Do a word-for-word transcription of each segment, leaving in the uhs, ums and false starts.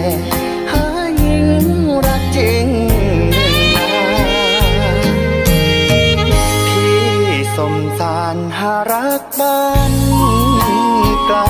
หาหญิงรักจริงพี่สมสารหารักบ้านไกล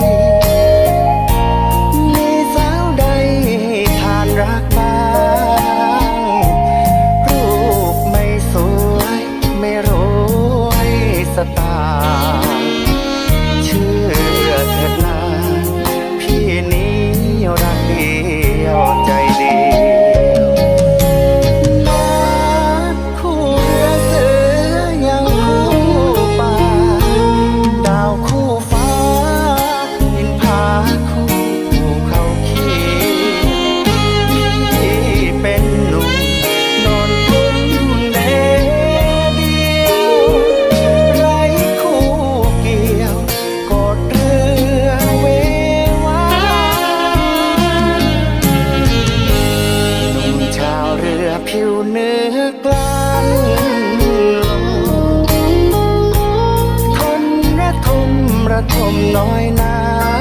มีสาวใดทานรักบ้างรูปไม่สวยไม่รวยสตางค์เชื่อเถิดนาพี่นี้รักเดียวใจเดียวนัดคู่เรือเสือยังคู่ป่าดาวคู่ฟ้าดินผาคู่เขาเขียวพี่เป็นหนุ่มนอนกลุ้มแดดเดียวไร้คู่เกี่ยวกอดเรือเววาหนุ่มชาวเรือผิวเนื้อกลางลมทนระทมระทมน้อยนา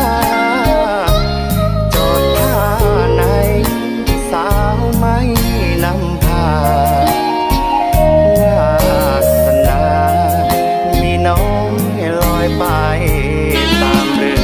จอดท่าไหนสาวไม่นำพาวาสนามีน้องให้ลอยไปตามเรือ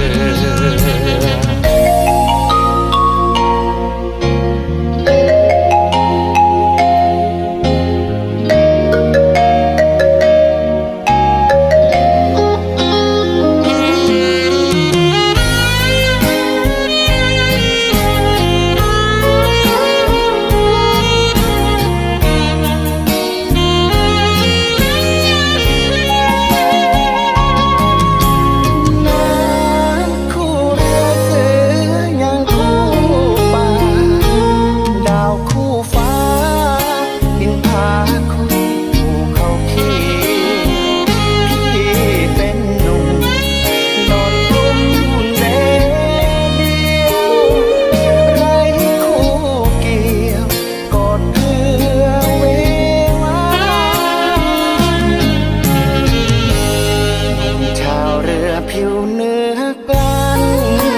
ผิวเนื้อกลาง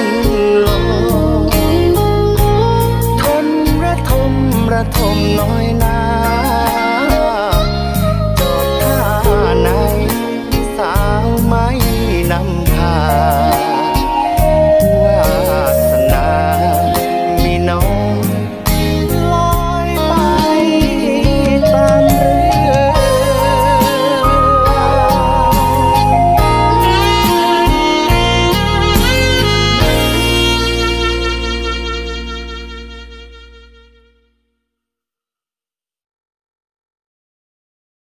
ลมทนระทมระทมน้อย